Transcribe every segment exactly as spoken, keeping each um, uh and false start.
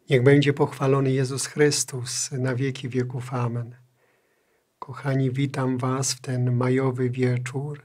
Niech będzie pochwalony Jezus Chrystus na wieki wieków. Amen. Kochani, witam Was w ten majowy wieczór.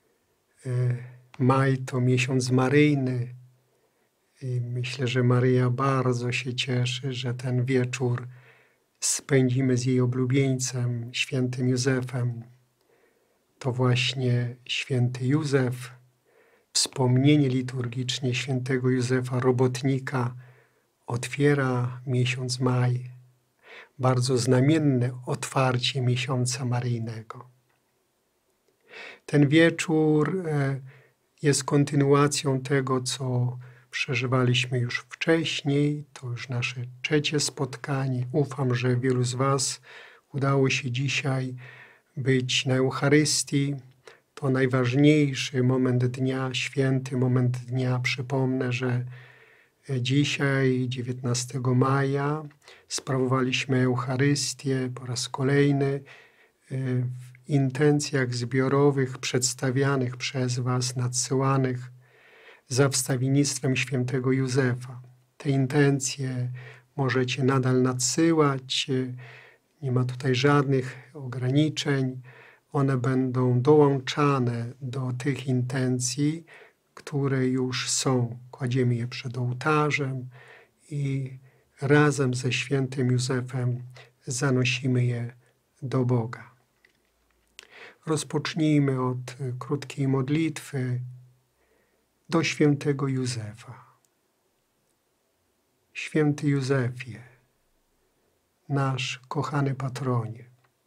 Maj to miesiąc maryjny i myślę, że Maryja bardzo się cieszy, że ten wieczór spędzimy z jej oblubieńcem, świętym Józefem. To właśnie święty Józef, wspomnienie liturgicznie świętego Józefa Robotnika otwiera miesiąc maj. Bardzo znamienne otwarcie miesiąca maryjnego. Ten wieczór jest kontynuacją tego, co przeżywaliśmy już wcześniej. To już nasze trzecie spotkanie. Ufam, że wielu z Was udało się dzisiaj być na Eucharystii. To najważniejszy moment dnia, święty moment dnia. Przypomnę, że dzisiaj, dziewiętnastego maja, sprawowaliśmy Eucharystię po raz kolejny w intencjach zbiorowych przedstawianych przez Was, nadsyłanych za wstawiennictwem świętego Józefa. Te intencje możecie nadal nadsyłać, nie ma tutaj żadnych ograniczeń. One będą dołączane do tych intencji, które już są. Kładziemy je przed ołtarzem i razem ze świętym Józefem zanosimy je do Boga. Rozpocznijmy od krótkiej modlitwy do świętego Józefa. Święty Józefie, nasz kochany patronie,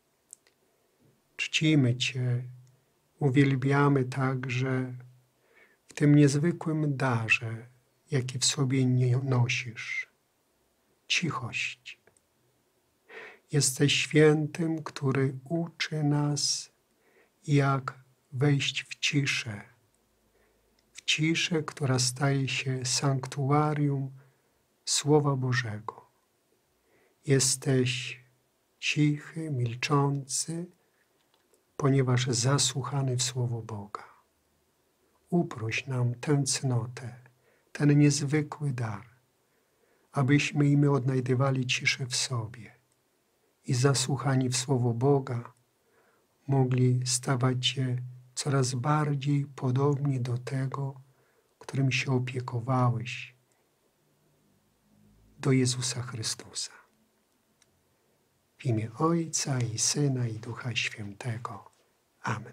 czcimy Cię, uwielbiamy także w tym niezwykłym darze, jaki w sobie nosisz. Cichość. Jesteś świętym, który uczy nas, jak wejść w ciszę. W ciszę, która staje się sanktuarium Słowa Bożego. Jesteś cichy, milczący, ponieważ zasłuchany w Słowo Boga. Uproś nam tę cnotę, ten niezwykły dar, abyśmy i my odnajdywali ciszę w sobie i zasłuchani w Słowo Boga mogli stawać się coraz bardziej podobni do tego, którym się opiekowałeś, do Jezusa Chrystusa. W imię Ojca i Syna i Ducha Świętego. Amen.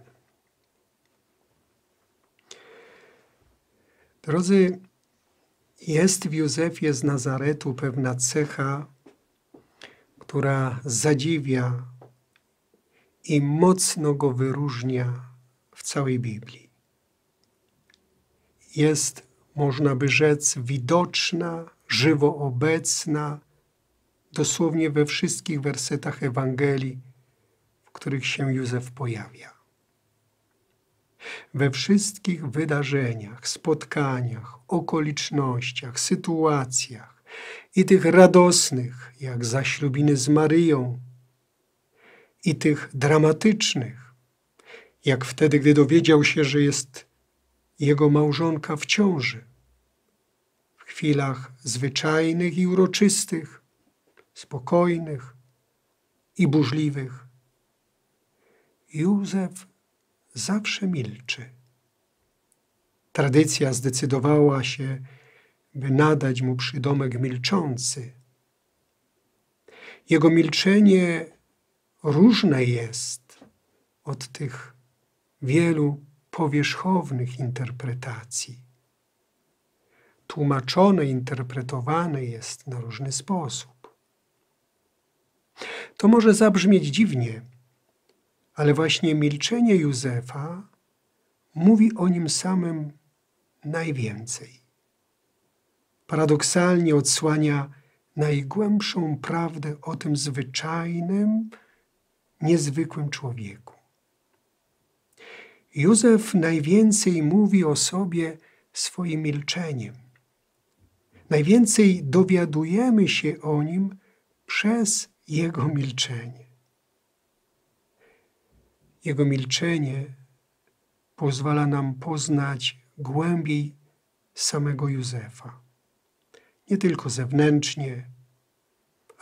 Drodzy, jest w Józefie z Nazaretu pewna cecha, która zadziwia i mocno go wyróżnia w całej Biblii. Jest, można by rzec, widoczna, żywo obecna, dosłownie we wszystkich wersetach Ewangelii, w których się Józef pojawia. We wszystkich wydarzeniach, spotkaniach, okolicznościach, sytuacjach i tych radosnych, jak zaślubiny z Maryją, i tych dramatycznych, jak wtedy, gdy dowiedział się, że jest jego małżonka w ciąży. W chwilach zwyczajnych i uroczystych, spokojnych i burzliwych. Józef zawsze milczy. Tradycja zdecydowała się, by nadać mu przydomek milczący. Jego milczenie różne jest od tych wielu powierzchownych interpretacji. Tłumaczone, interpretowane jest na różny sposób. To może zabrzmieć dziwnie, ale właśnie milczenie Józefa mówi o nim samym najwięcej. Paradoksalnie odsłania najgłębszą prawdę o tym zwyczajnym, niezwykłym człowieku. Józef najwięcej mówi o sobie swoim milczeniem. Najwięcej dowiadujemy się o nim przez jego milczenie. Jego milczenie pozwala nam poznać głębiej samego Józefa. Nie tylko zewnętrznie,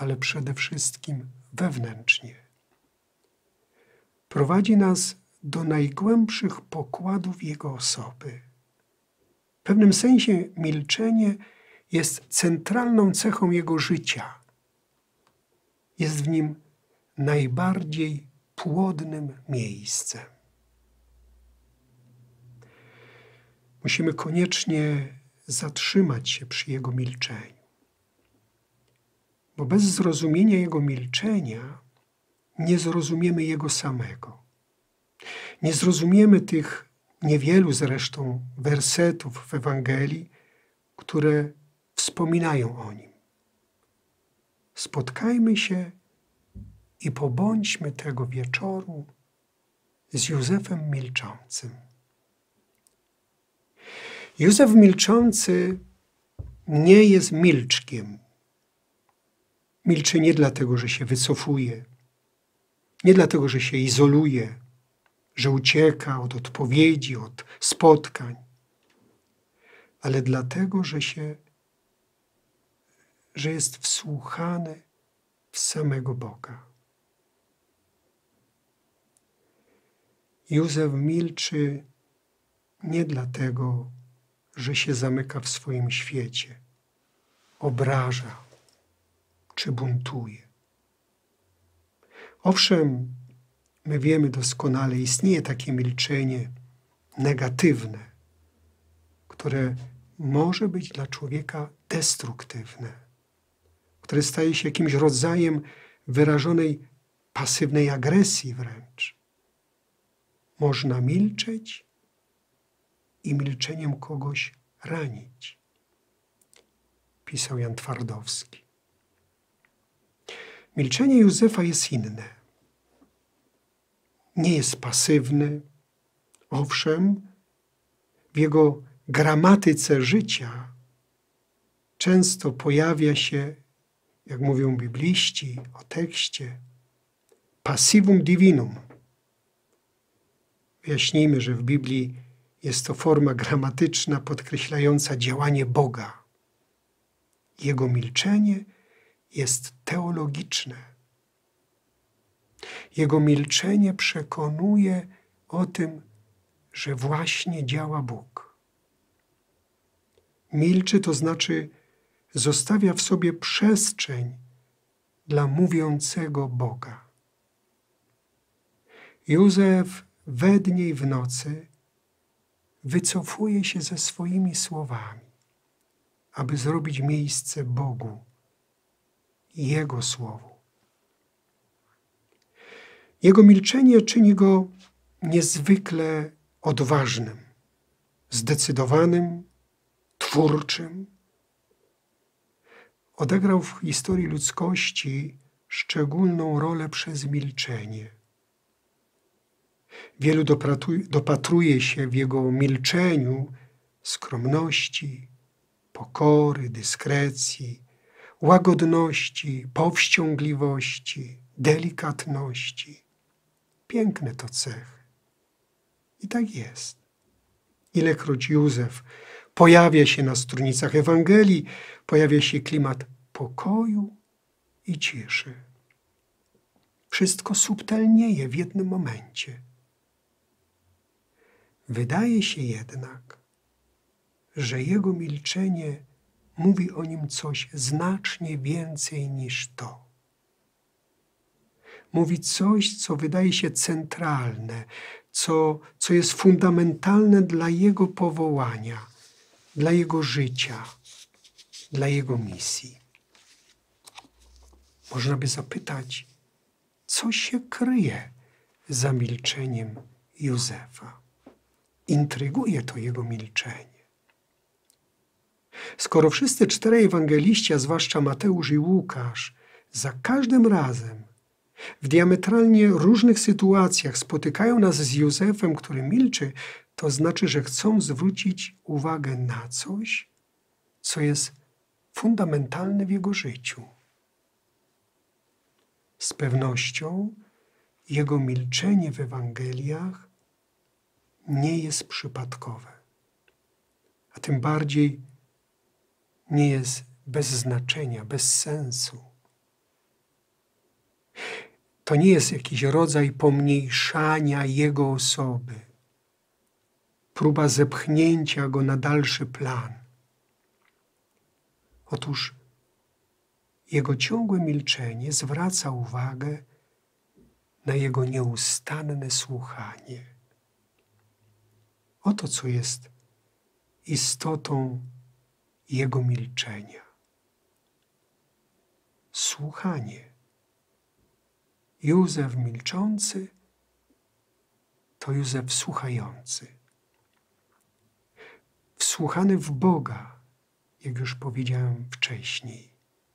ale przede wszystkim wewnętrznie. Prowadzi nas do najgłębszych pokładów Jego osoby. W pewnym sensie milczenie jest centralną cechą Jego życia. Jest w nim najbardziej płodnym miejscem. Musimy koniecznie zatrzymać się przy Jego milczeniu, bo bez zrozumienia Jego milczenia nie zrozumiemy Jego samego. Nie zrozumiemy tych niewielu zresztą wersetów w Ewangelii, które wspominają o Nim. Spotkajmy się i pobądźmy tego wieczoru z Józefem Milczącym. Józef Milczący nie jest milczkiem. Milczy nie dlatego, że się wycofuje, nie dlatego, że się izoluje, że ucieka od odpowiedzi, od spotkań, ale dlatego, że się, że jest wsłuchany w samego Boga. Józef milczy nie dlatego, że się zamyka w swoim świecie, obraża czy buntuje. Owszem, my wiemy doskonale, istnieje takie milczenie negatywne, które może być dla człowieka destruktywne, które staje się jakimś rodzajem wyrażonej pasywnej agresji wręcz. Można milczeć i milczeniem kogoś ranić, pisał Jan Twardowski. Milczenie Józefa jest inne. Nie jest pasywny. Owszem, w jego gramatyce życia często pojawia się, jak mówią bibliści o tekście, passivum divinum. Wyjaśnijmy, że w Biblii jest to forma gramatyczna podkreślająca działanie Boga. Jego milczenie jest teologiczne. Jego milczenie przekonuje o tym, że właśnie działa Bóg. Milczy, to znaczy zostawia w sobie przestrzeń dla mówiącego Boga. Józef we dnie i w nocy wycofuje się ze swoimi słowami, aby zrobić miejsce Bogu i Jego Słowu. Jego milczenie czyni go niezwykle odważnym, zdecydowanym, twórczym. Odegrał w historii ludzkości szczególną rolę przez milczenie. Wielu dopatruje się w jego milczeniu skromności, pokory, dyskrecji, łagodności, powściągliwości, delikatności. Piękne to cechy. I tak jest. Ilekroć Józef pojawia się na stronnicach Ewangelii, pojawia się klimat pokoju i ciszy. Wszystko subtelnieje w jednym momencie. Wydaje się jednak, że jego milczenie mówi o nim coś znacznie więcej niż to. Mówi coś, co wydaje się centralne, co, co jest fundamentalne dla jego powołania, dla jego życia, dla jego misji. Można by zapytać, co się kryje za milczeniem Józefa. Intryguje to jego milczenie. Skoro wszyscy czterej ewangeliści, a zwłaszcza Mateusz i Łukasz, za każdym razem w diametralnie różnych sytuacjach spotykają nas z Józefem, który milczy, to znaczy, że chcą zwrócić uwagę na coś, co jest fundamentalne w jego życiu. Z pewnością jego milczenie w Ewangeliach nie jest przypadkowe, a tym bardziej nie jest bez znaczenia, bez sensu. To nie jest jakiś rodzaj pomniejszania Jego osoby, próba zepchnięcia Go na dalszy plan. Otóż Jego ciągłe milczenie zwraca uwagę na Jego nieustanne słuchanie. Oto co jest istotą Jego milczenia. Słuchanie. Józef milczący to Józef słuchający. Wsłuchany w Boga, jak już powiedziałem wcześniej.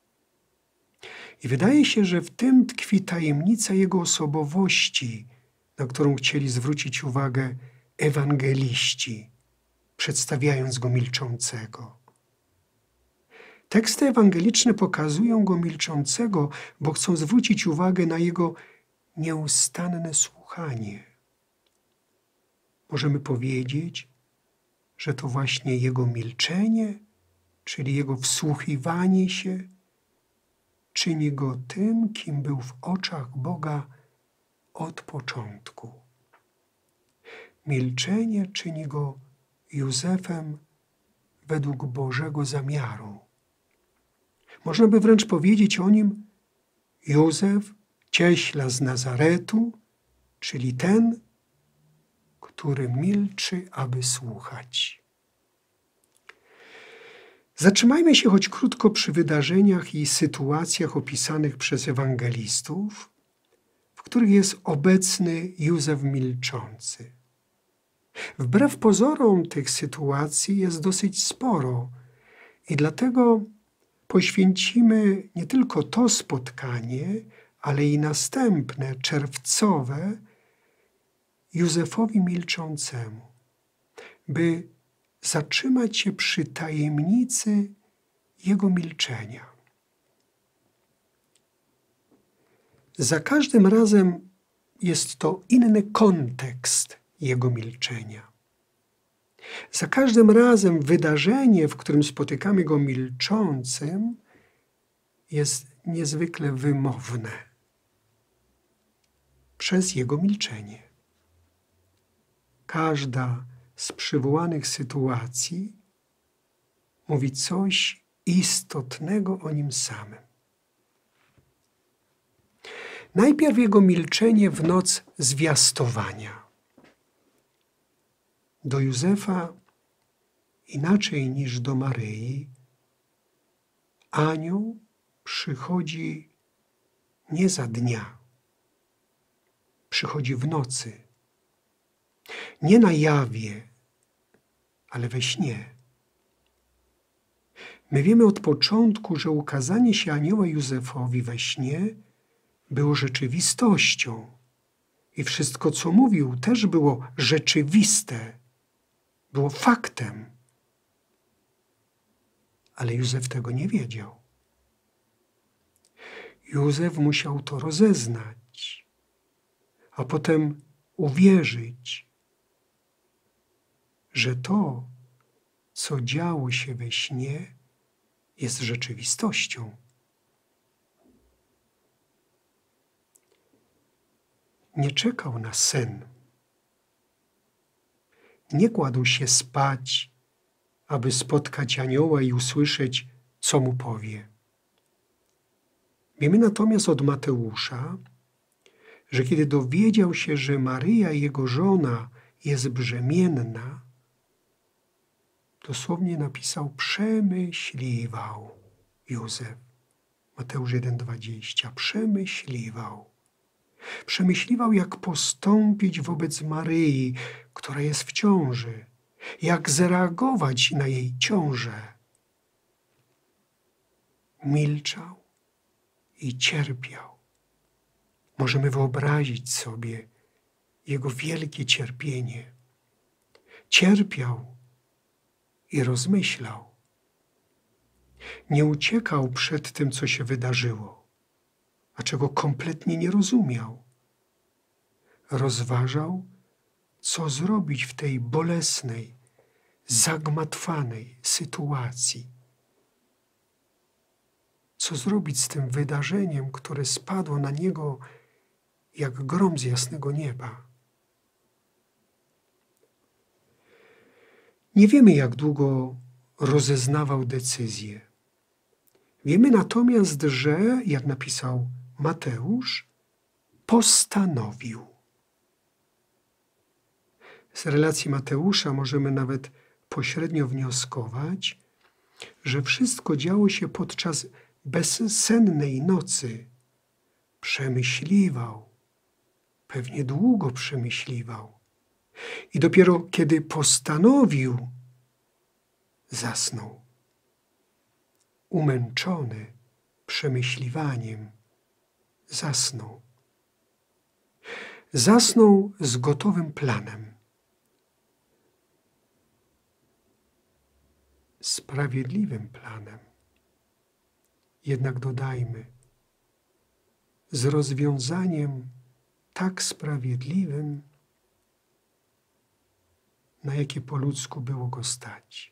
I wydaje się, że w tym tkwi tajemnica Jego osobowości, na którą chcieli zwrócić uwagę ewangeliści, przedstawiając Go milczącego. Teksty ewangeliczne pokazują Go milczącego, bo chcą zwrócić uwagę na Jego nieustanne słuchanie. Możemy powiedzieć, że to właśnie Jego milczenie, czyli Jego wsłuchiwanie się, czyni Go tym, kim był w oczach Boga od początku. Milczenie czyni Go Józefem według Bożego zamiaru. Można by wręcz powiedzieć o nim Józef, cieśla z Nazaretu, czyli ten, który milczy, aby słuchać. Zatrzymajmy się choć krótko przy wydarzeniach i sytuacjach opisanych przez ewangelistów, w których jest obecny Józef milczący. Wbrew pozorom tych sytuacji jest dosyć sporo i dlatego poświęcimy nie tylko to spotkanie, ale i następne, czerwcowe, Józefowi milczącemu, by zatrzymać się przy tajemnicy Jego milczenia. Za każdym razem jest to inny kontekst Jego milczenia. Za każdym razem wydarzenie, w którym spotykamy Go milczącym, jest niezwykle wymowne przez Jego milczenie. Każda z przywołanych sytuacji mówi coś istotnego o Nim samym. Najpierw Jego milczenie w noc zwiastowania. Do Józefa, inaczej niż do Maryi, anioł przychodzi nie za dnia, przychodzi w nocy. Nie na jawie, ale we śnie. My wiemy od początku, że ukazanie się anioła Józefowi we śnie było rzeczywistością i wszystko, co mówił, też było rzeczywiste, było faktem. Ale Józef tego nie wiedział. Józef musiał to rozeznać, a potem uwierzyć, że to, co działo się we śnie, jest rzeczywistością. Nie czekał na sen. Nie kładł się spać, aby spotkać anioła i usłyszeć, co mu powie. Wiemy natomiast od Mateusza, że kiedy dowiedział się, że Maryja, jego żona, jest brzemienna, dosłownie napisał: przemyśliwał Józef. Mateusz jeden dwadzieścia. Przemyśliwał. Przemyśliwał, jak postąpić wobec Maryi, która jest w ciąży, jak zareagować na jej ciążę. Milczał i cierpiał. Możemy wyobrazić sobie jego wielkie cierpienie. Cierpiał i rozmyślał. Nie uciekał przed tym, co się wydarzyło, a czego kompletnie nie rozumiał. Rozważał, co zrobić w tej bolesnej, zagmatwanej sytuacji. Co zrobić z tym wydarzeniem, które spadło na niego jak grom z jasnego nieba. Nie wiemy, jak długo rozeznawał decyzję. Wiemy natomiast, że, jak napisał Mateusz, postanowił. Z relacji Mateusza możemy nawet pośrednio wnioskować, że wszystko działo się podczas bezsennej nocy. Przemyśliwał, pewnie długo przemyśliwał. I dopiero kiedy postanowił, zasnął. Umęczony przemyśliwaniem, zasnął. Zasnął z gotowym planem. Sprawiedliwym planem. Jednak dodajmy, z rozwiązaniem tak sprawiedliwym, na jakie po ludzku było go stać.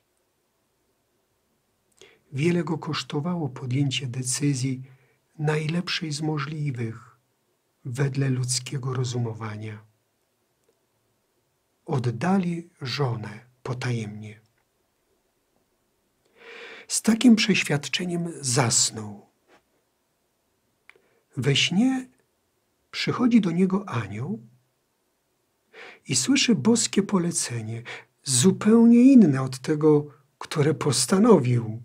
Wiele go kosztowało podjęcie decyzji najlepszej z możliwych wedle ludzkiego rozumowania. Oddali żonę potajemnie. Z takim przeświadczeniem zasnął. We śnie przychodzi do niego anioł i słyszy boskie polecenie, zupełnie inne od tego, które postanowił.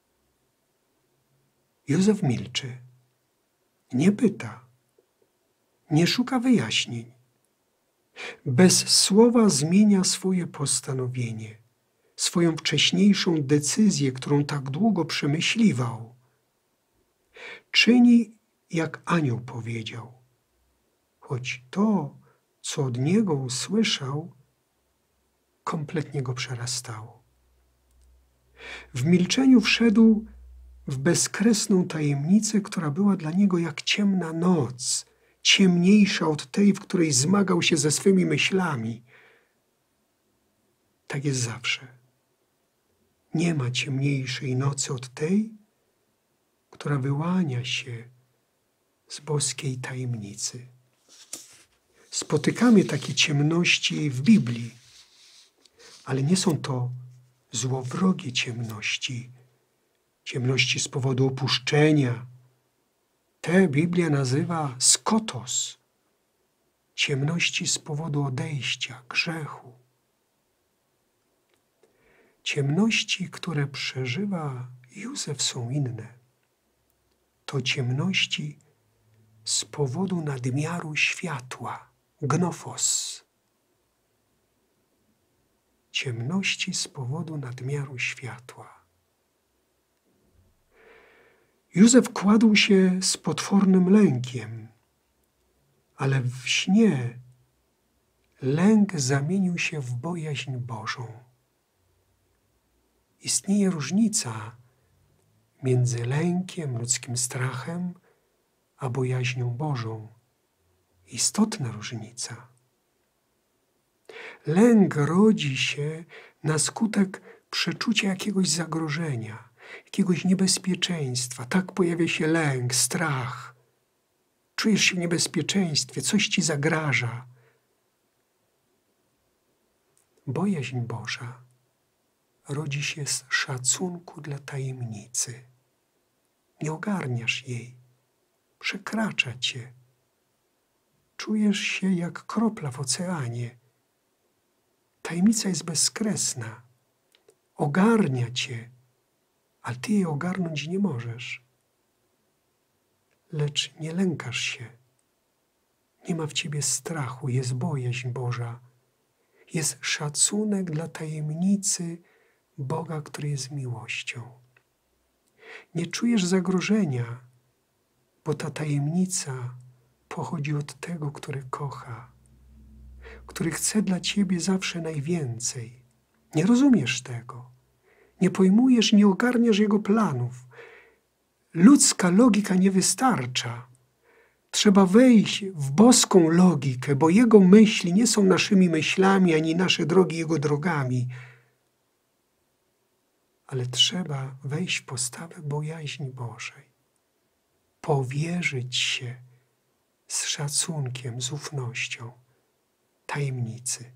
Józef milczy, nie pyta, nie szuka wyjaśnień. Bez słowa zmienia swoje postanowienie, swoją wcześniejszą decyzję, którą tak długo przemyśliwał. Czyni, jak anioł powiedział, choć to, co od niego usłyszał, kompletnie go przerastało. W milczeniu wszedł w bezkresną tajemnicę, która była dla niego jak ciemna noc, ciemniejsza od tej, w której zmagał się ze swymi myślami. Tak jest zawsze. Nie ma ciemniejszej nocy od tej, która wyłania się z boskiej tajemnicy. Spotykamy takie ciemności w Biblii, ale nie są to złowrogie ciemności, ciemności z powodu opuszczenia. Te Biblia nazywa skotos, ciemności z powodu odejścia, grzechu. Ciemności, które przeżywa Józef, są inne. To ciemności z powodu nadmiaru światła, gnofos. Ciemności z powodu nadmiaru światła. Józef kładł się z potwornym lękiem, ale w śnie lęk zamienił się w bojaźń Bożą. Istnieje różnica między lękiem, ludzkim strachem, a bojaźnią Bożą. Istotna różnica. Lęk rodzi się na skutek przeczucia jakiegoś zagrożenia, jakiegoś niebezpieczeństwa. Tak pojawia się lęk, strach. Czujesz się w niebezpieczeństwie, coś ci zagraża. Bojaźń Boża rodzi się z szacunku dla tajemnicy. Nie ogarniasz jej, przekracza cię. Czujesz się jak kropla w oceanie. Tajemnica jest bezkresna, ogarnia cię, ale ty jej ogarnąć nie możesz. Lecz nie lękasz się. Nie ma w ciebie strachu, jest bojaźń Boża. Jest szacunek dla tajemnicy Boga, który jest miłością. Nie czujesz zagrożenia, bo ta tajemnica pochodzi od tego, który kocha, który chce dla ciebie zawsze najwięcej. Nie rozumiesz tego. Nie pojmujesz, nie ogarniasz jego planów. Ludzka logika nie wystarcza. Trzeba wejść w boską logikę, bo jego myśli nie są naszymi myślami, ani nasze drogi jego drogami. Ale trzeba wejść w postawę bojaźni Bożej. Powierzyć się z szacunkiem, z ufnością tajemnicy.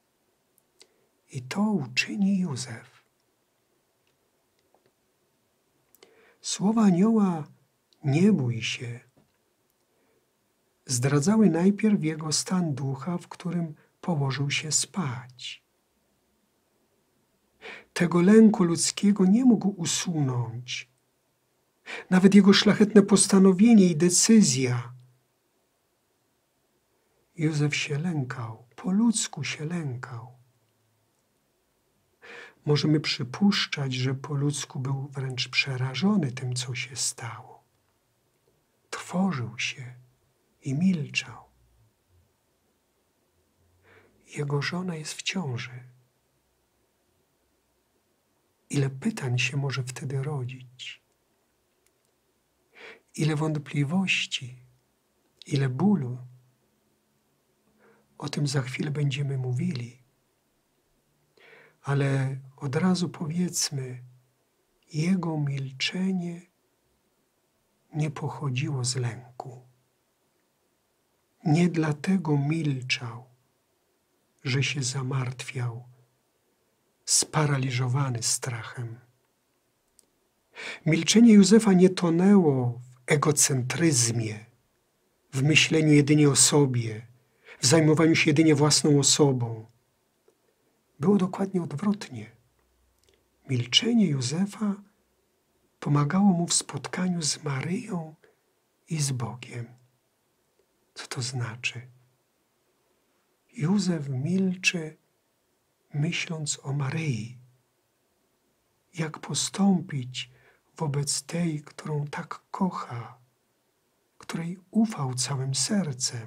I to uczyni Józef. Słowa anioła „nie bój się” zdradzały najpierw jego stan ducha, w którym położył się spać. Tego lęku ludzkiego nie mógł usunąć. Nawet jego szlachetne postanowienie i decyzja. Józef się lękał, po ludzku się lękał. Możemy przypuszczać, że po ludzku był wręcz przerażony tym, co się stało. Trwożył się i milczał. Jego żona jest w ciąży. Ile pytań się może wtedy rodzić? Ile wątpliwości, ile bólu. O tym za chwilę będziemy mówili. Ale od razu powiedzmy, jego milczenie nie pochodziło z lęku. Nie dlatego milczał, że się zamartwiał, sparaliżowany strachem. Milczenie Józefa nie tonęło w egocentryzmie, w myśleniu jedynie o sobie, w zajmowaniu się jedynie własną osobą. Było dokładnie odwrotnie. Milczenie Józefa pomagało mu w spotkaniu z Maryją i z Bogiem. Co to znaczy? Józef milczy, myśląc o Maryi. Jak postąpić wobec tej, którą tak kocha, której ufał całym sercem.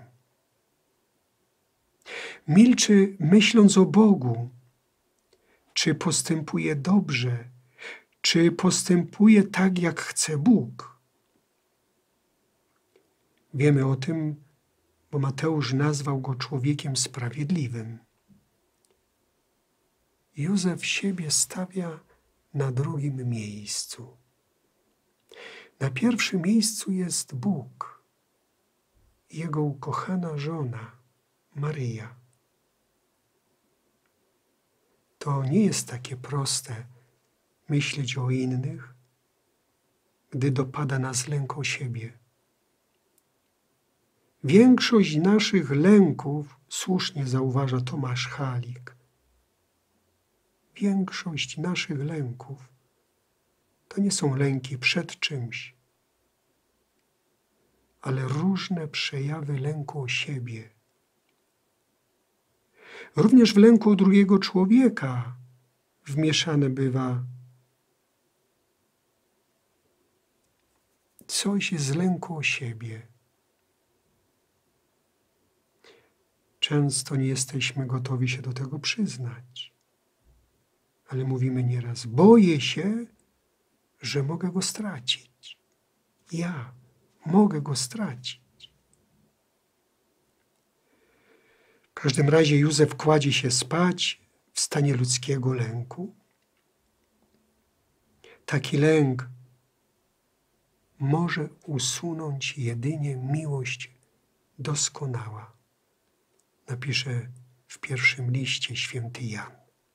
Milczy, myśląc o Bogu. Czy postępuje dobrze? Czy postępuje tak, jak chce Bóg? Wiemy o tym, bo Mateusz nazwał go człowiekiem sprawiedliwym. Józef siebie stawia na drugim miejscu. Na pierwszym miejscu jest Bóg, Jego ukochana żona, Maryja. To nie jest takie proste myśleć o innych, gdy dopada nas lęk o siebie. Większość naszych lęków, słusznie zauważa Tomasz Halik, większość naszych lęków to nie są lęki przed czymś, ale różne przejawy lęku o siebie. Również w lęku o drugiego człowieka wmieszane bywa coś z lęku o siebie. Często nie jesteśmy gotowi się do tego przyznać, ale mówimy nieraz: boję się, że mogę go stracić. Ja mogę go stracić. W każdym razie Józef kładzie się spać w stanie ludzkiego lęku. Taki lęk może usunąć jedynie miłość doskonała. Napisze w pierwszym liście święty Jan.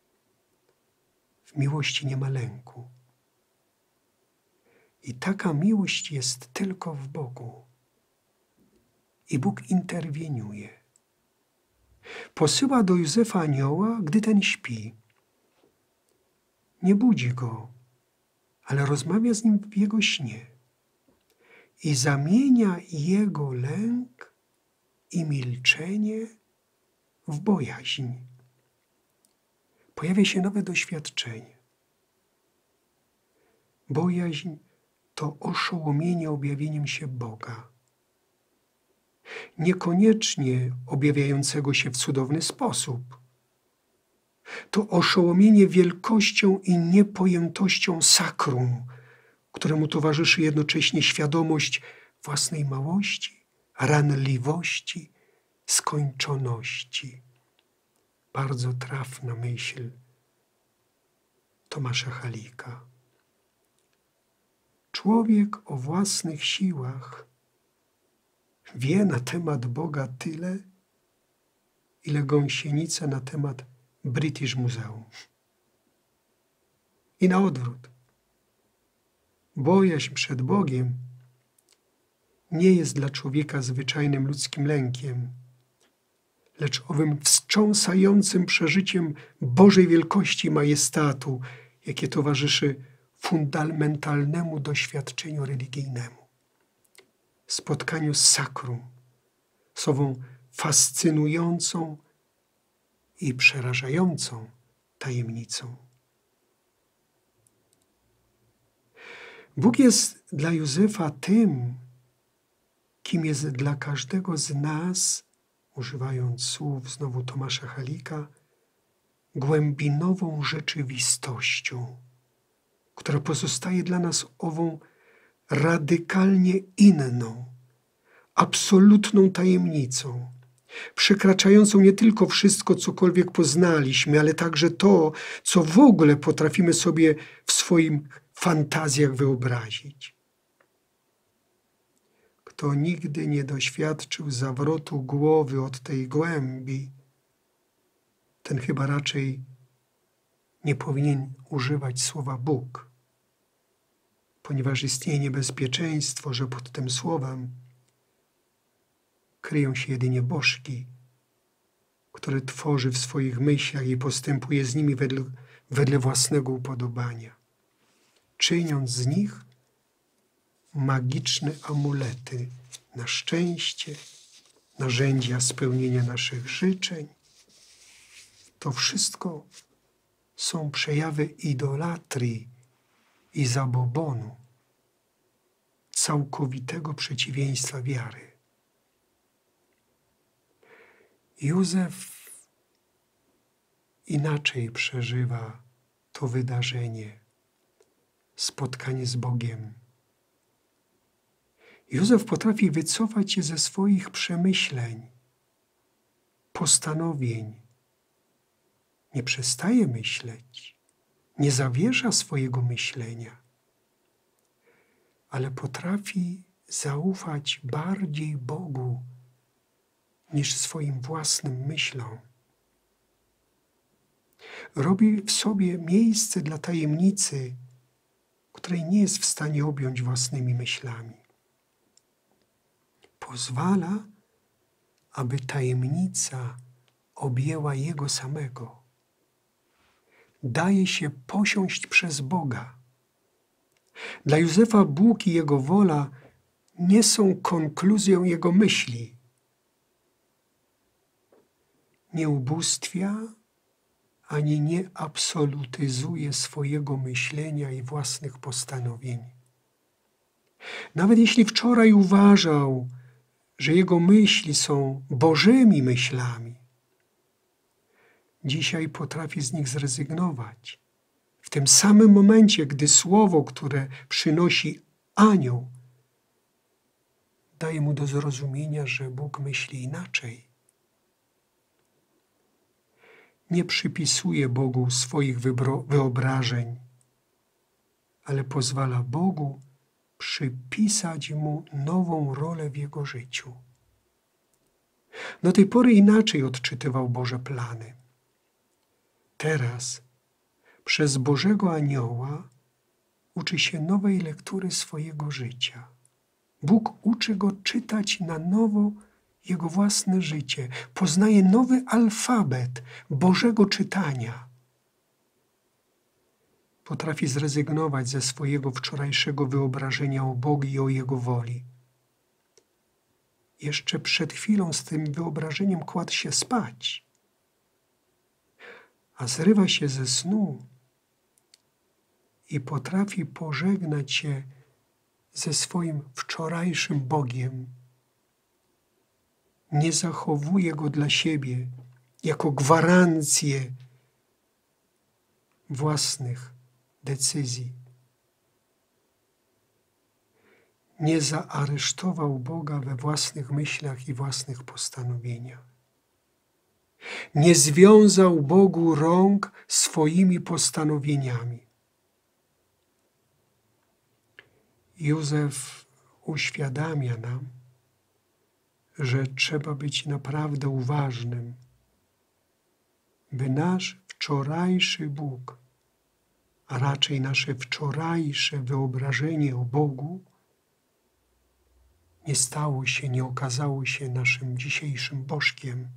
W miłości nie ma lęku. I taka miłość jest tylko w Bogu. I Bóg interweniuje. Posyła do Józefa anioła, gdy ten śpi. Nie budzi go, ale rozmawia z nim w jego śnie. I zamienia jego lęk i milczenie w bojaźń. Pojawia się nowe doświadczenie. Bojaźń to oszołomienie objawieniem się Boga. Niekoniecznie objawiającego się w cudowny sposób. To oszołomienie wielkością i niepojętością sakrum, któremu towarzyszy jednocześnie świadomość własnej małości, ranliwości, skończoności. Bardzo trafna myśl Tomasza Halika. Człowiek o własnych siłach wie na temat Boga tyle, ile gąsienica na temat British Museum. I na odwrót. Bojaźń przed Bogiem nie jest dla człowieka zwyczajnym ludzkim lękiem, lecz owym wstrząsającym przeżyciem Bożej wielkości i majestatu, jakie towarzyszy fundamentalnemu doświadczeniu religijnemu. Spotkaniu z sakrum, z ową fascynującą i przerażającą tajemnicą. Bóg jest dla Józefa tym, kim jest dla każdego z nas, używając słów znowu Tomasza Halika, głębinową rzeczywistością, która pozostaje dla nas ową radykalnie inną, absolutną tajemnicą, przekraczającą nie tylko wszystko, cokolwiek poznaliśmy, ale także to, co w ogóle potrafimy sobie w swoim fantazjach wyobrazić. Kto nigdy nie doświadczył zawrotu głowy od tej głębi, ten chyba raczej nie powinien używać słowa Bóg, ponieważ istnieje niebezpieczeństwo, że pod tym słowem kryją się jedynie bożki, które tworzy w swoich myślach i postępuje z nimi wedle, wedle własnego upodobania, czyniąc z nich magiczne amulety na szczęście, narzędzia spełnienia naszych życzeń. To wszystko są przejawy idolatrii i zabobonu, całkowitego przeciwieństwa wiary. Józef inaczej przeżywa to wydarzenie, spotkanie z Bogiem. Józef potrafi wycofać się ze swoich przemyśleń, postanowień. Nie przestaje myśleć, nie zawiesza swojego myślenia, ale potrafi zaufać bardziej Bogu niż swoim własnym myślom. Robi w sobie miejsce dla tajemnicy, której nie jest w stanie objąć własnymi myślami. Pozwala, aby tajemnica objęła Jego samego. Daje się posiąść przez Boga. Dla Józefa Bóg i Jego wola nie są konkluzją Jego myśli. Nie ubóstwia, ani nie absolutyzuje swojego myślenia i własnych postanowień. Nawet jeśli wczoraj uważał, że jego myśli są Bożymi myślami, dzisiaj potrafi z nich zrezygnować. W tym samym momencie, gdy słowo, które przynosi anioł, daje mu do zrozumienia, że Bóg myśli inaczej. Nie przypisuje Bogu swoich wyobrażeń, ale pozwala Bogu przypisać mu nową rolę w jego życiu. Do tej pory inaczej odczytywał Boże plany. Teraz przez Bożego Anioła uczy się nowej lektury swojego życia. Bóg uczy go czytać na nowo jego własne życie. Poznaje nowy alfabet Bożego czytania. Potrafi zrezygnować ze swojego wczorajszego wyobrażenia o Bogu i o Jego woli. Jeszcze przed chwilą z tym wyobrażeniem kładł się spać, a zrywa się ze snu i potrafi pożegnać się ze swoim wczorajszym Bogiem. Nie zachowuje go dla siebie jako gwarancję własnych decyzji. Nie zaaresztował Boga we własnych myślach i własnych postanowieniach. Nie związał Bogu rąk swoimi postanowieniami. Józef uświadamia nam, że trzeba być naprawdę uważnym, by nasz wczorajszy Bóg, a raczej nasze wczorajsze wyobrażenie o Bogu nie stało się, nie okazało się naszym dzisiejszym Bożkiem.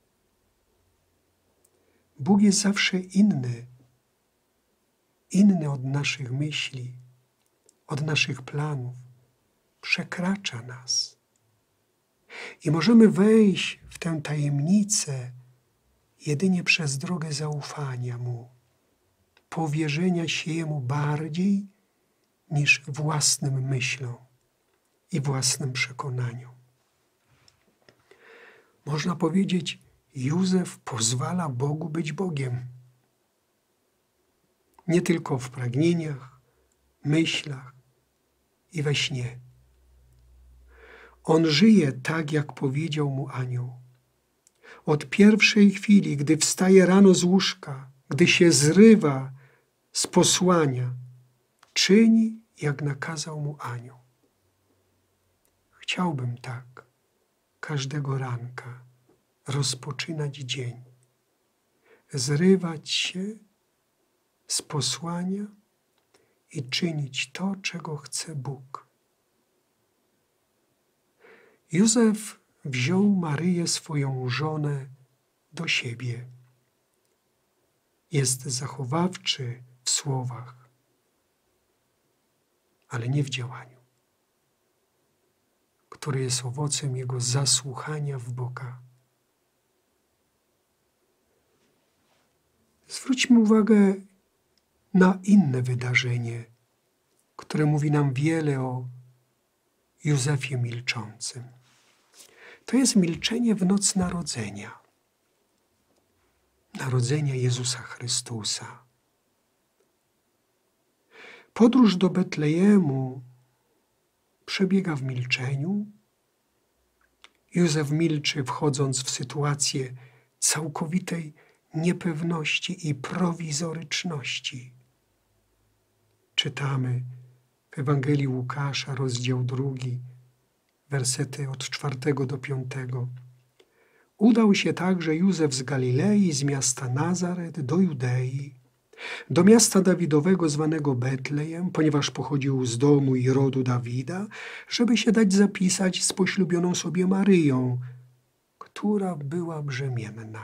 Bóg jest zawsze inny, inny od naszych myśli, od naszych planów, przekracza nas. I możemy wejść w tę tajemnicę jedynie przez drogę zaufania Mu, powierzenia się Jemu bardziej niż własnym myślom i własnym przekonaniom. Można powiedzieć, Józef pozwala Bogu być Bogiem. Nie tylko w pragnieniach, myślach i we śnie. On żyje tak, jak powiedział mu anioł. Od pierwszej chwili, gdy wstaje rano z łóżka, gdy się zrywa z posłania, czyni, jak nakazał mu anioł. Chciałbym tak każdego ranka rozpoczynać dzień, zrywać się z posłania i czynić to, czego chce Bóg. Józef wziął Maryję, swoją żonę, do siebie. Jest zachowawczy w słowach, ale nie w działaniu, które jest owocem jego zasłuchania w Boga. Zwróćmy uwagę na inne wydarzenie, które mówi nam wiele o Józefie milczącym. To jest milczenie w noc Narodzenia. Narodzenia Jezusa Chrystusa. Podróż do Betlejemu przebiega w milczeniu. Józef milczy, wchodząc w sytuację całkowitej niepewności i prowizoryczności. Czytamy w Ewangelii Łukasza, rozdział drugi, wersety od czwartego do piątego. Udał się także Józef z Galilei, z miasta Nazaret do Judei, do miasta Dawidowego zwanego Betlejem, ponieważ pochodził z domu i rodu Dawida, żeby się dać zapisać z poślubioną sobie Maryją, która była brzemienna.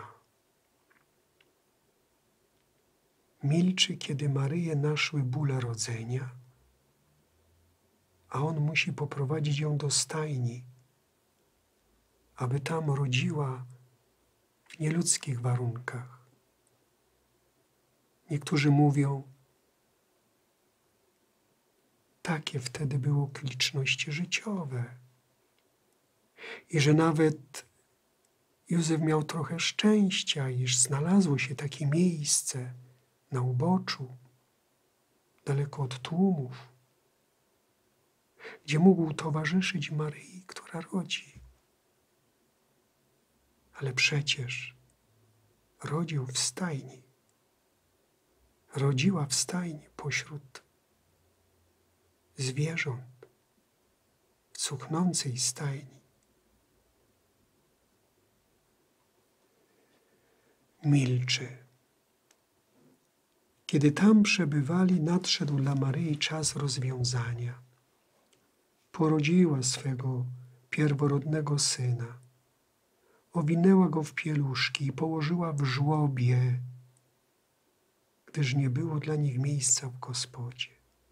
Milczy, kiedy Maryję naszły bóle rodzenia, a on musi poprowadzić ją do stajni, aby tam rodziła w nieludzkich warunkach. Niektórzy mówią, takie wtedy były okoliczności życiowe i że nawet Józef miał trochę szczęścia, iż znalazło się takie miejsce na uboczu, daleko od tłumów, gdzie mógł towarzyszyć Maryi, która rodzi. Ale przecież rodził w stajni. Rodziła w stajni pośród zwierząt, w cuchnącej stajni. Milczy. Kiedy tam przebywali, nadszedł dla Maryi czas rozwiązania. Porodziła swego pierworodnego syna. Owinęła go w pieluszki i położyła w żłobie, gdyż nie było dla nich miejsca w gospodzie.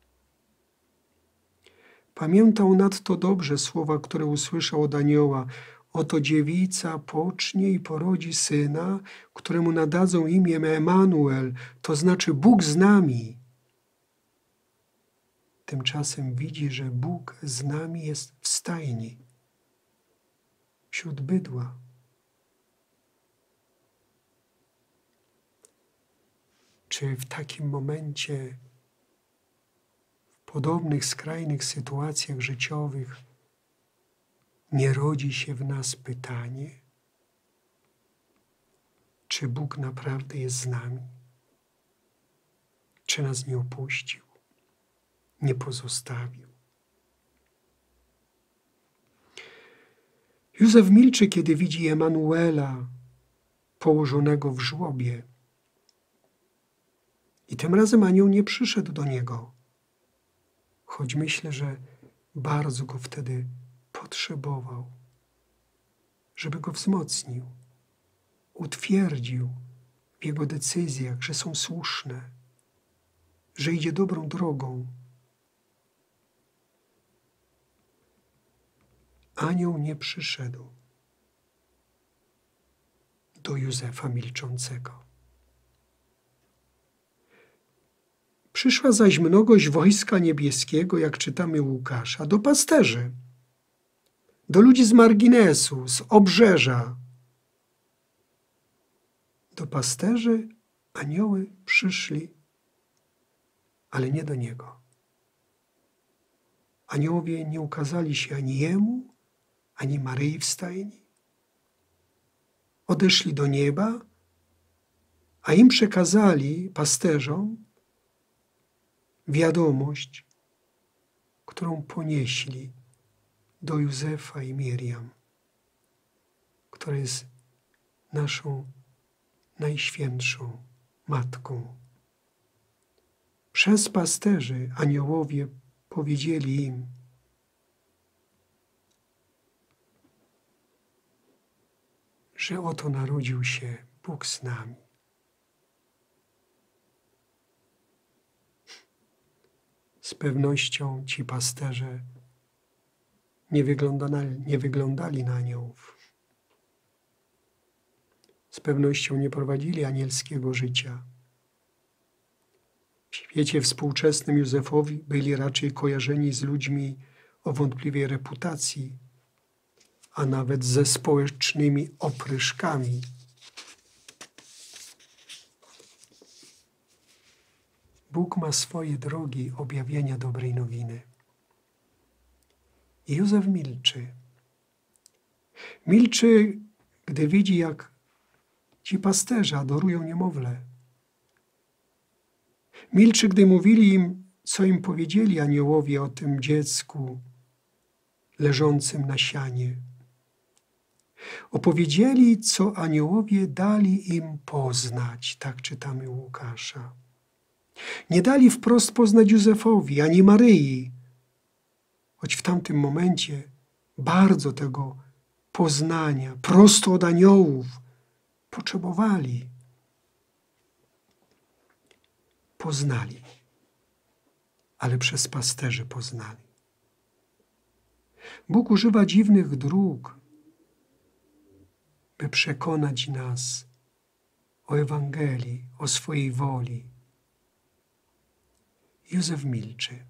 Pamiętał nadto dobrze słowa, które usłyszał od anioła. Oto dziewica pocznie i porodzi syna, któremu nadadzą imię Emanuel, to znaczy Bóg z nami. Tymczasem widzi, że Bóg z nami jest w stajni, wśród bydła. Czy w takim momencie, w podobnych skrajnych sytuacjach życiowych, nie rodzi się w nas pytanie, czy Bóg naprawdę jest z nami? Czy nas nie opuścił, nie pozostawił? Józef milczy, kiedy widzi Emanuela położonego w żłobie. I tym razem anioł nie przyszedł do niego, choć myślę, że bardzo go wtedy potrzebował, żeby go wzmocnił, utwierdził w jego decyzjach, że są słuszne, że idzie dobrą drogą. Anioł nie przyszedł do Józefa milczącego. Przyszła zaś mnogość wojska niebieskiego, jak czytamy u Łukasza, do pasterzy, do ludzi z marginesu, z obrzeża. Do pasterzy anioły przyszli, ale nie do niego. Aniołowie nie ukazali się ani jemu, ani Maryi w stajni. Odeszli do nieba, a im przekazali, pasterzom, wiadomość, którą ponieśli do Józefa i Miriam, która jest naszą najświętszą Matką. Przez pasterzy aniołowie powiedzieli im: że oto narodził się Bóg z nami. Z pewnością ci pasterze nie wyglądali, nie wyglądali na aniołów. Z pewnością nie prowadzili anielskiego życia. W świecie współczesnym Józefowi byli raczej kojarzeni z ludźmi o wątpliwej reputacji, a nawet ze społecznymi opryszkami. Bóg ma swoje drogi objawienia dobrej nowiny. I Józef milczy. Milczy, gdy widzi, jak ci pasterze adorują niemowlę. Milczy, gdy mówili im, co im powiedzieli aniołowie o tym dziecku leżącym na sianie. Opowiedzieli, co aniołowie dali im poznać, tak czytamy u Łukasza. Nie dali wprost poznać Józefowi, ani Maryi, choć w tamtym momencie bardzo tego poznania, prosto od aniołów, potrzebowali. Poznali, ale przez pasterzy poznali. Bóg używa dziwnych dróg, by przekonać nas o Ewangelii, o swojej woli. Józef milczy.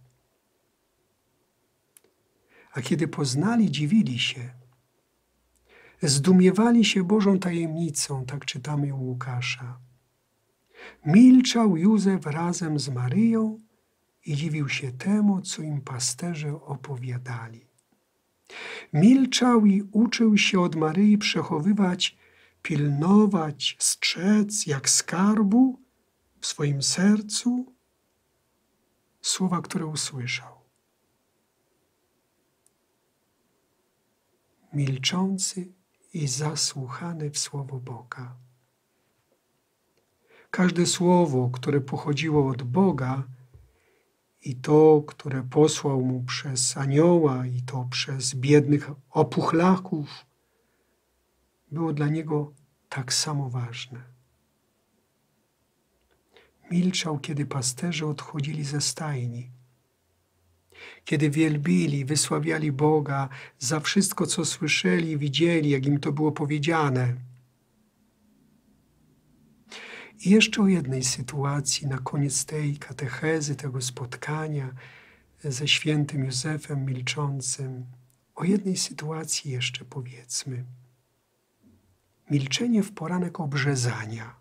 A kiedy poznali, dziwili się. Zdumiewali się Bożą tajemnicą, tak czytamy u Łukasza. Milczał Józef razem z Maryją i dziwił się temu, co im pasterze opowiadali. Milczał i uczył się od Maryi przechowywać, pilnować, strzec jak skarbu w swoim sercu słowa, które usłyszał. Milczący i zasłuchany w słowo Boga. Każde słowo, które pochodziło od Boga i to, które posłał mu przez anioła i to przez biednych opuchlaków, było dla niego tak samo ważne. Milczał, kiedy pasterze odchodzili ze stajni, kiedy wielbili, wysławiali Boga za wszystko, co słyszeli i widzieli, jak im to było powiedziane. I jeszcze o jednej sytuacji na koniec tej katechezy, tego spotkania ze świętym Józefem milczącym. O jednej sytuacji jeszcze powiedzmy. Milczenie w poranek obrzezania.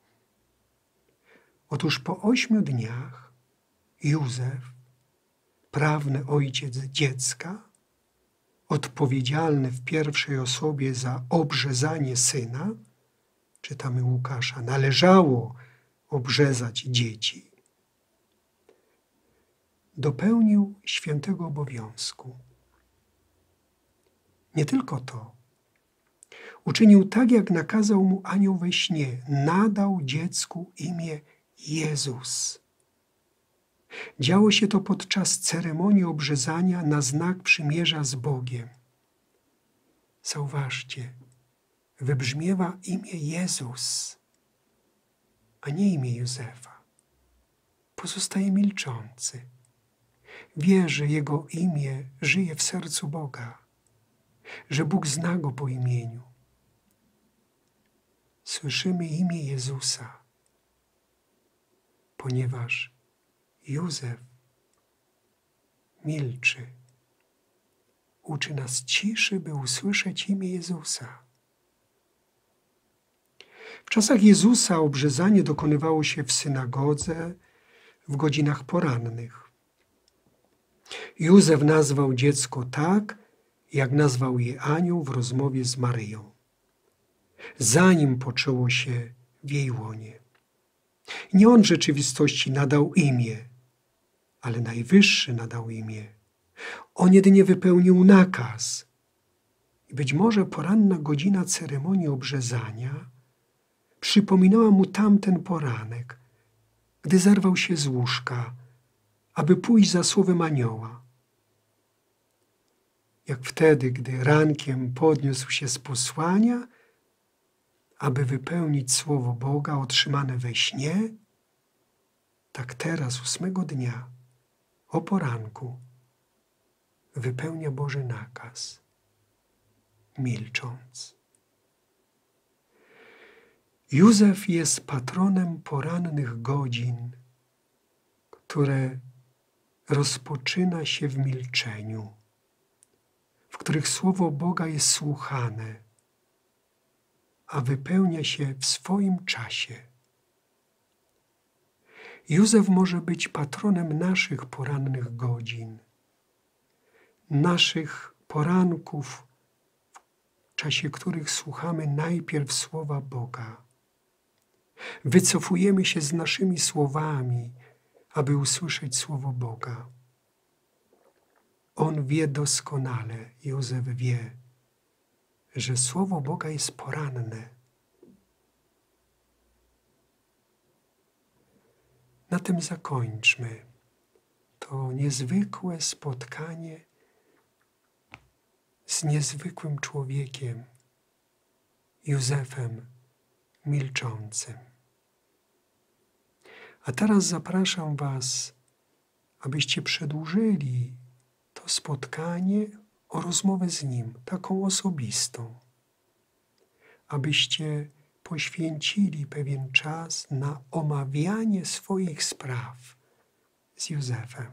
Otóż po ośmiu dniach Józef, prawny ojciec dziecka, odpowiedzialny w pierwszej osobie za obrzezanie syna, czytamy Łukasza, należało obrzezać dzieci, dopełnił świętego obowiązku. Nie tylko to, Uczynił tak, jak nakazał mu anioł we śnie. Nadał dziecku imię Jezus. Działo się to podczas ceremonii obrzezania na znak przymierza z Bogiem. Zauważcie, wybrzmiewa imię Jezus, a nie imię Józefa. Pozostaje milczący. Wie, że jego imię żyje w sercu Boga, że Bóg zna go po imieniu. Słyszymy imię Jezusa, ponieważ Józef milczy. Uczy nas ciszy, by usłyszeć imię Jezusa. W czasach Jezusa obrzezanie dokonywało się w synagodze w godzinach porannych. Józef nazwał dziecko tak, jak nazwał je anioł w rozmowie z Maryją, zanim poczęło się w jej łonie. Nie on w rzeczywistości nadał imię, ale Najwyższy nadał imię. On jedynie wypełnił nakaz. I być może poranna godzina ceremonii obrzezania przypominała mu tamten poranek, gdy zerwał się z łóżka, aby pójść za słowem anioła. Jak wtedy, gdy rankiem podniósł się z posłania, aby wypełnić słowo Boga otrzymane we śnie, tak teraz, ósmego dnia, o poranku, wypełnia Boży nakaz, milcząc. Józef jest patronem porannych godzin, które rozpoczyna się w milczeniu, w których słowo Boga jest słuchane, a wypełnia się w swoim czasie. Józef może być patronem naszych porannych godzin, naszych poranków, w czasie których słuchamy najpierw słowa Boga. Wycofujemy się z naszymi słowami, aby usłyszeć słowo Boga. On wie doskonale, Józef wie, że słowo Boga jest poranne. Na tym zakończmy to niezwykłe spotkanie z niezwykłym człowiekiem, Józefem milczącym. A teraz zapraszam was, abyście przedłużyli to spotkanie o rozmowę z Nim, taką osobistą. Abyście poświęcili pewien czas na omawianie swoich spraw z Józefem.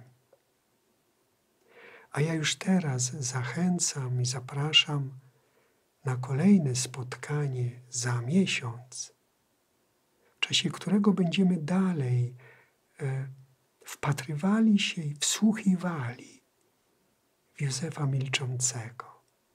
A ja już teraz zachęcam i zapraszam na kolejne spotkanie za miesiąc, w czasie którego będziemy dalej e, wpatrywali się i wsłuchiwali w Józefa milczącego.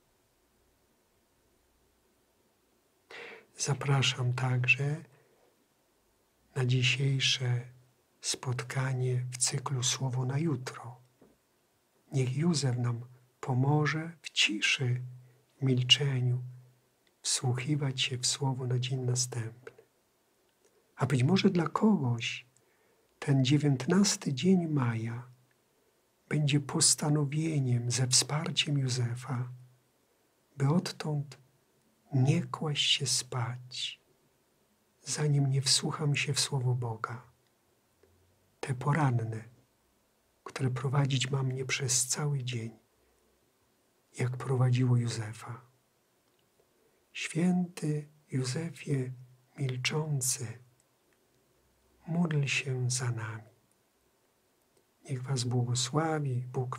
Zapraszam także na dzisiejsze spotkanie w cyklu Słowo na jutro. Niech Józef nam pomoże w ciszy, w milczeniu, wsłuchiwać się w Słowo na dzień następny. A być może dla kogoś ten dziewiętnasty dzień maja będzie postanowieniem ze wsparciem Józefa, by odtąd nie kłaść się spać, zanim nie wsłucham się w Słowo Boga. Te poranne, które prowadzić ma mnie przez cały dzień, jak prowadziło Józefa. Święty Józefie milczący, módl się za nami. Niech was błogosławi Bóg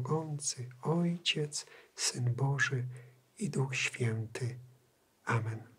Wszechmogący, Ojciec, Syn Boży i Duch Święty. Amen.